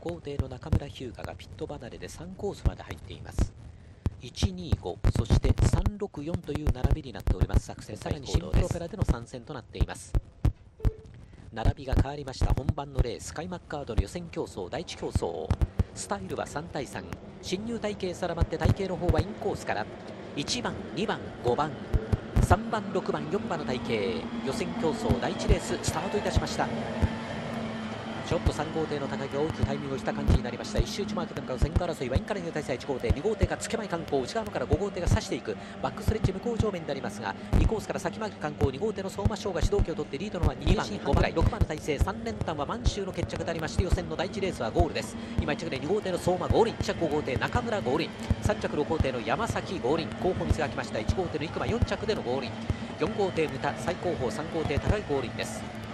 号艇の中村日向がピット離れで3コースまで入っています。125、そして364という並びになっております。作戦さらに新プロペラでの参戦となっています。並びが変わりました。本番のレース開幕カードの予選競争第1競争、スタイルは3対3、進入体系定まって体系の方はインコースから1番2番5番3番6番4番の体系、予選競争第1レーススタートいたしました。ちょっと3号艇の高木が大きくタイミングをした感じになりました。一周内マークで向かう先行争いはインカレング対戦1号艇、2号艇がつけまい観光、内側のから5号艇が差していくバックストレッチ向こう上面でありますが、2コースから先回り観光、2号艇の相馬翔が主導権を取ってリードのは2番5番6番の体制、3連単は満州の決着でありまして、予選の第1レースはゴールです。今1着で2号艇の相馬ゴールイン、1着5号艇中村ゴールイン、3着6号艇の山崎ゴールイン、後方水が来ました。1号艇の生馬4着でのゴールイン、4号艇牟田最後方3号艇高いゴールインです。